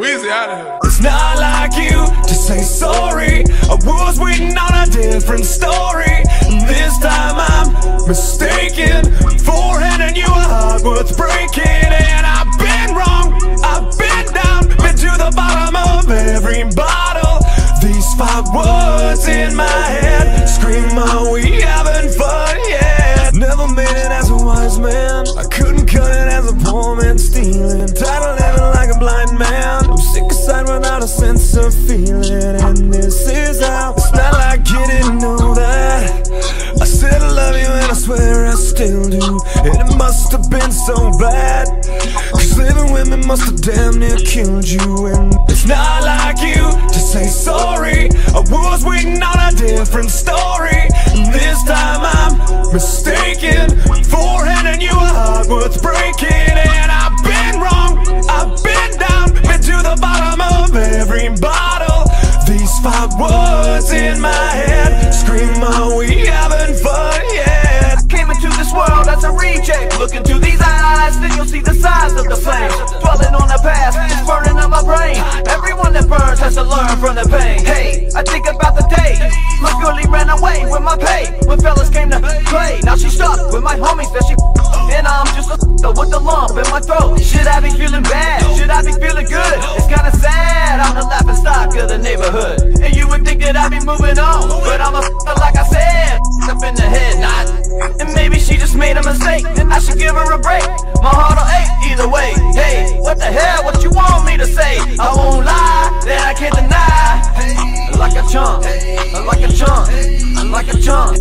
Weezy out of here. It's not like you to say sorry. I was waiting on a different story. This time I'm mistaken for handing you a heart worth breaking. And I've been wrong, I've been down, been to the bottom of every bottle. These 5 words in my head scream, are we having fun yet? Never made it as a wise man, I couldn't cut it as a poor man stealing. Tired of living like a blind man, I'm sick aside without a sense of feeling. And this is how, it's not like you didn't know that I said I love you and I swear I still do. And it must have been so bad, cause living with me must have damn near killed you. And it's not like you to say sorry. I was waiting on a different story. And this time I'm mistaken for handing you a heart worth breaking. And I've been wrong, I've been down, been to the bottom of every bottle. These 5 words in my head scream, are we having fun yet? I came into this world as a reject. Look into these eyes, then you'll see the size of the flames. Dwelling on the past, it's burning up my brain. Everyone that burns has to learn from the pain. Hey, I think about the day my girlie ran away with my pay when fellas came to play. Now she's stuck with my homies that she and I'm just a with the lump in my throat. Should I be feeling bad? Should I be feeling good? It's kinda sad, I'm the laughing stock of the neighborhood. And you would think that I'd be moving on, but I'm a like I said, up in the head knot. And maybe she just made a mistake, and I should give her a break. My heart'll ache either way. Hey, what the hell, what you want me to say? I won't lie, that I can't deny. Like a chump, like a chump, like a chump.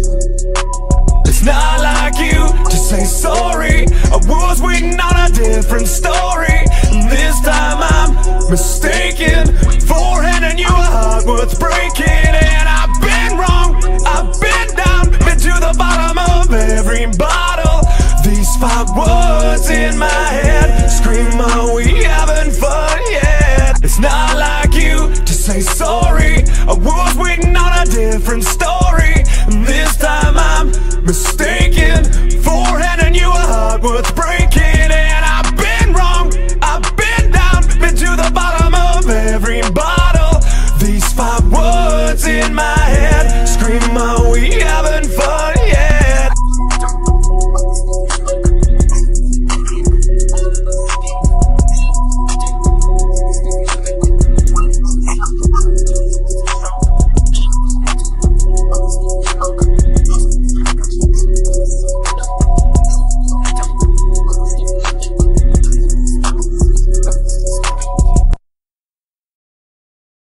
It's not like you to say sorry. I was waiting on a different story. And this time I'm mistaken for handing you a heart worth breaking. And I've been wrong, I've been down, been to the bottom of every bottle. These 5 words in my head scream, are we having fun yet? It's not like you to say sorry.